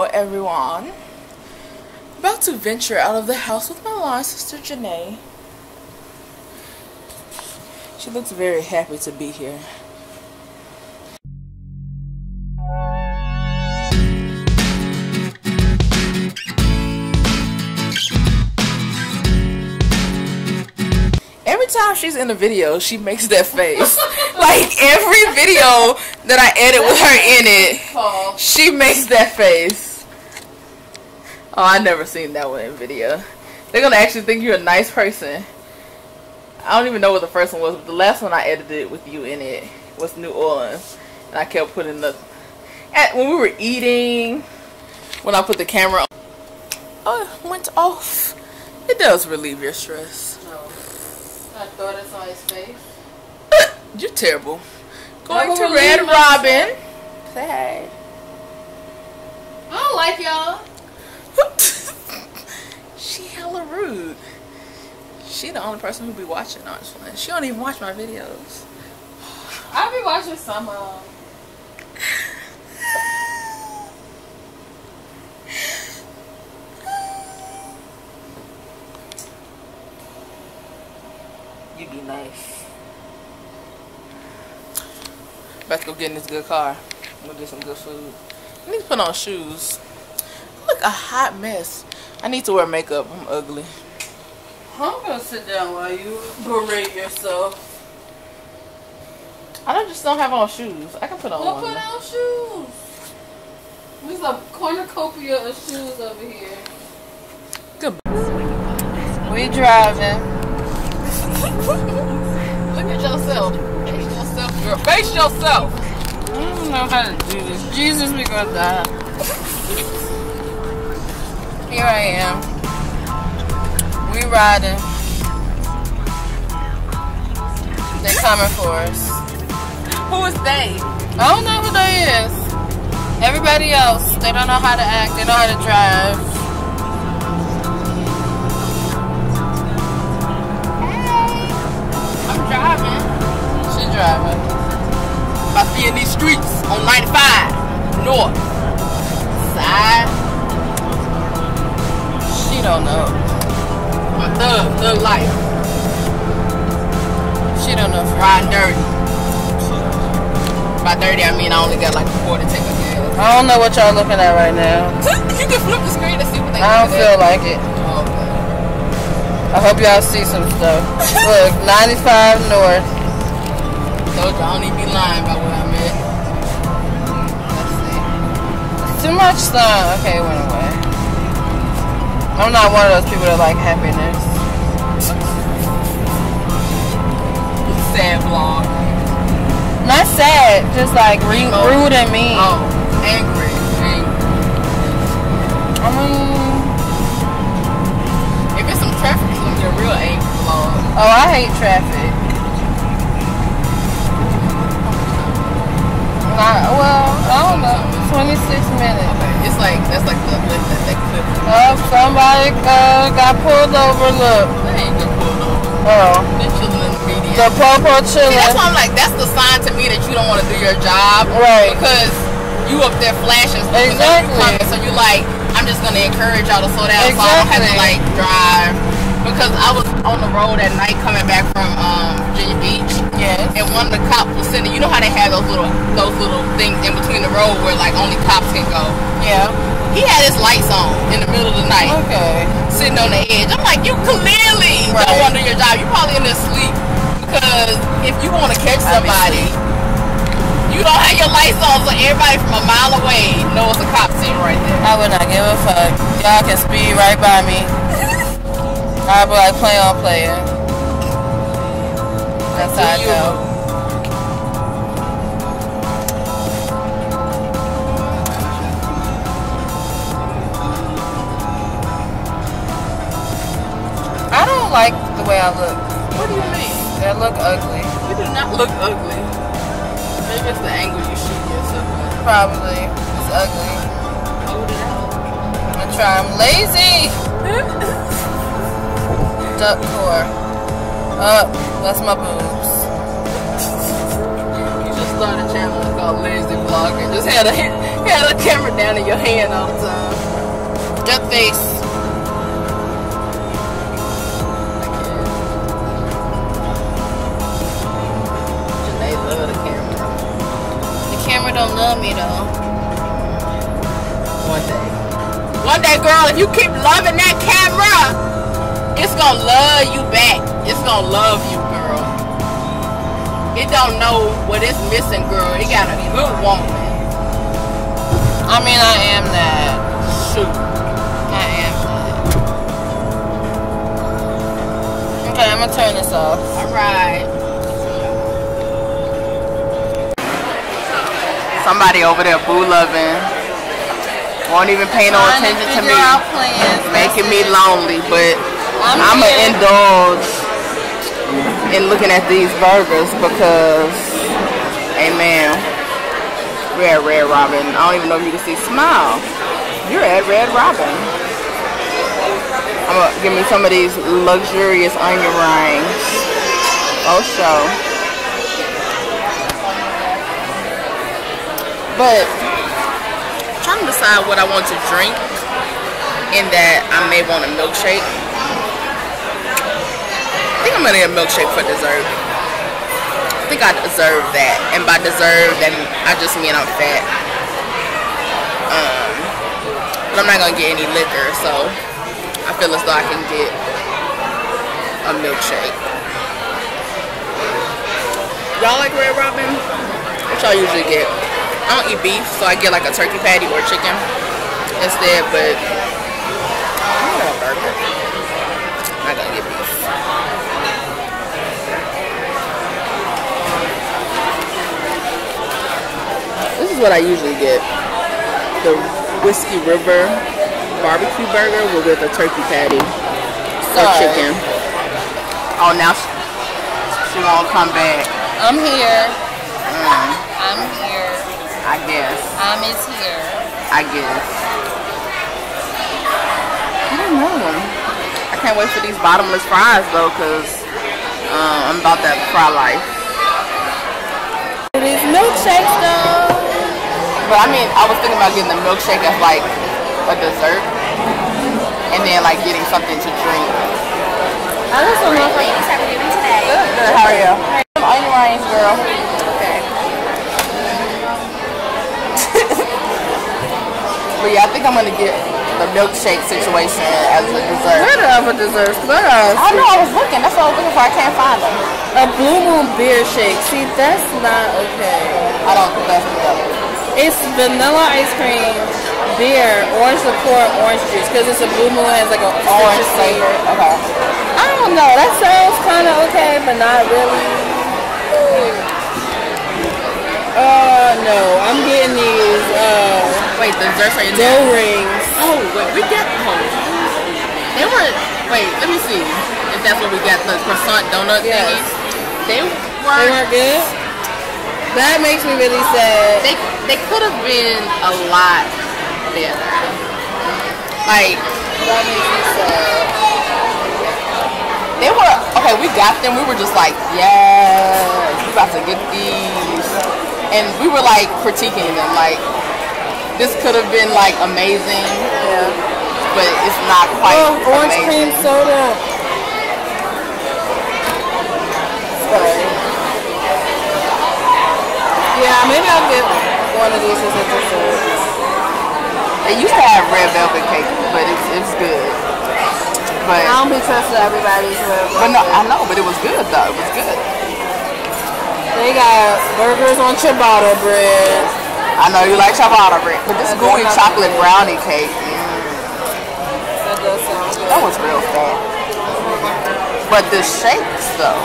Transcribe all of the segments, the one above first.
everyone. About to venture out of the house with my line sister Janae. She looks very happy to be here. Every time she's in a video, she makes that face. Like every video that I edit with her in it, she makes that face. Oh, I never seen that one in video. They're gonna actually think you're a nice person. I don't even know what the first one was, but the last one I edited with you in it was New Orleans, and I kept putting the when we were eating, when I put the camera on. Oh, it went off. It does relieve your stress. I thought I saw his face. You're terrible. Going to Red Robin. Say hey. I don't like y'all. She hella rude. She the only person who be watching, honestly. She don't even watch my videos. I be watching some of You be nice. About to go get in this good car. I'm gonna get some good food. I need to put on shoes. Look, a hot mess. I need to wear makeup. I'm ugly. I'm gonna sit down while you berate yourself. I just don't have on shoes. I can put on one. Put on shoes. There's a cornucopia of shoes over here. Good. We driving. Look at yourself. Face yourself, girl. Face yourself. I don't know how to do this. Jesus, we gonna die. Here I am. We riding. They coming for us. Who is they? I don't know who they is. Everybody else, they don't know how to act. They know how to drive. Driving. She driving. I be in these streets on 95 north side. She don't know. My thug life. She don't know. Riding dirty. By dirty, I mean I only got like a quarter tank of gas. I don't know what y'all looking at right now. You can flip the screen and see what they I don't feel like it. Oh, okay. I hope y'all see some stuff. Look, 95 north. Told you I don't even be lying about where I'm at. Let's see. Too much sun. Okay, it went away. I'm not one of those people that like happiness. Sad vlog. Not sad, just like rude and mean. Oh, angry. I mean, if it's some traffic, it's gonna be a real angry vlog. oh, I hate traffic. Well, I don't know. 26 minutes. Okay, it's like that's like the list that they could. Oh, somebody got pulled over. Look. They ain't get pulled over. Oh. They're chilling in the media. The popo chilling. See, that's why I'm like, that's the sign to me that you don't want to do your job. Right. Because you up there flashing. Exactly. So you like, I'm just gonna encourage y'all to slow down so I don't have to like drive. Because I was on the road at night coming back from Virginia Beach. Yes. And one of the cops was sitting. You know how they have those little things in between the road where like only cops can go. Yeah. He had his lights on in the middle of the night. Okay. Sitting on the edge. I'm like, you clearly don't want to do your job. You probably in there sleep. Because if you want to catch somebody, you don't have your lights on, so everybody from a mile away knows the cop sitting right there. I would not give a fuck. Y'all can speed right by me. I'd be like, play on player. That's how I felt. I don't like the way I look. What do you mean? I look ugly. You do not look ugly. Maybe it's the angle you shoot yourself at. Probably. It's ugly. Hold it out. I'm gonna try. I'm lazy. Duck core. Up. That's my boobs. You just started a channel called called Lindsay Vlogging. Just had a camera down in your hand all the time. That face. Janae love the camera. The camera don't love me though. One day, girl, if you keep loving that camera, it's gonna love you back. It's gonna love you, girl. It don't know what it's missing, girl. It got a good woman. I mean, I am that. Shoot. I am that. Okay, I'm gonna turn this off. Alright. Somebody over there boo loving. Won't even pay no attention to me. Making me lonely, but I'm gonna indulge in looking at these burgers because, amen, we're at Red Robin. I don't even know if you can see Smile. You're at Red Robin. I'm gonna give me some of these luxurious onion rings. Oh, show. But trying to decide what I want to drink, in that I may want a milkshake. I think I'm gonna get a milkshake for dessert. I think I deserve that, and by deserve, that I just mean I'm fat. But I'm not gonna get any liquor, so I feel as though I can get a milkshake. Y'all like Red Robin? What y'all usually get? I don't eat beef, so I get like a turkey patty or chicken instead, but I'm gonna have a burger. I'm not gonna get beef. This is what I usually get. The Whiskey River barbecue burger with a turkey patty or chicken. Oh, now she won't come back. I'm here. I'm here. I guess. I'm is here. I guess. I don't know. I can't wait for these bottomless fries though, cause I'm about that fry life. These milkshakes though. But I mean, I was thinking about getting the milkshake as like a dessert, and then like getting something to drink. I just don't know. Ladies, how are we doing today? Good. How are you? Some onion rings, girl. Okay. But yeah, I think I'm gonna get the milkshake situation as a dessert. What other desserts? What else? I know, I was looking. That's what I was looking for. I can't find them. A Blue Moon beer shake. See, that's not okay. I don't think that's good. It's vanilla ice cream, beer, orange liqueur, orange juice. Because it's a Blue Moon, has like an Orange flavor. Okay. I don't know. That sounds kind of okay, but not really. No. I'm getting these, Wait, the desserts are in dough there? rings. Oh, wait, we got those. They were, wait, let me see if that's what we got, the croissant donut Yes. thingies. They They weren't weren't good? That makes me really sad. They could have been a lot better. Like, That makes me sad. they were, okay, we got them. We were just like, yes, we about to get these. And we were like critiquing them. Like, this could have been like amazing. Yeah. But it's not quite orange amazing. cream soda. Sorry. Yeah, maybe I'll get one of these as a dessert. They used to have red velvet cake, but it's good. But I don't be trusting everybody's red velvet. But no, I know, but it was good though. It was good. They got burgers on ciabatta bread. I know you like ciabatta bread, but this That gooey does chocolate sound brownie cake, That does sound good. that was real fat. But the shakes though,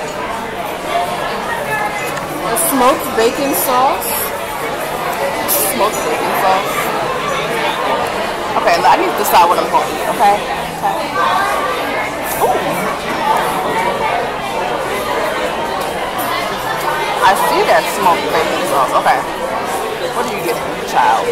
A smoked bacon sauce. smoked bacon sauce. Okay, I need to decide what I'm going to eat. Okay. Ooh. I see that smoked bacon sauce. Okay. What are you getting, child?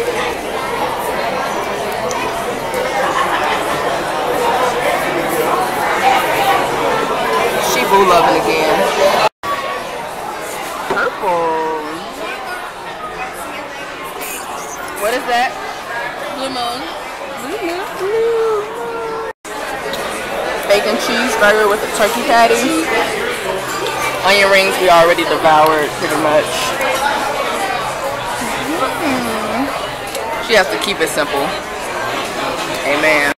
She boo loving again. Purple. What is that? Blue Moon. Bacon cheeseburger with a turkey patty. Onion rings we already devoured pretty much. She has to keep it simple. Amen.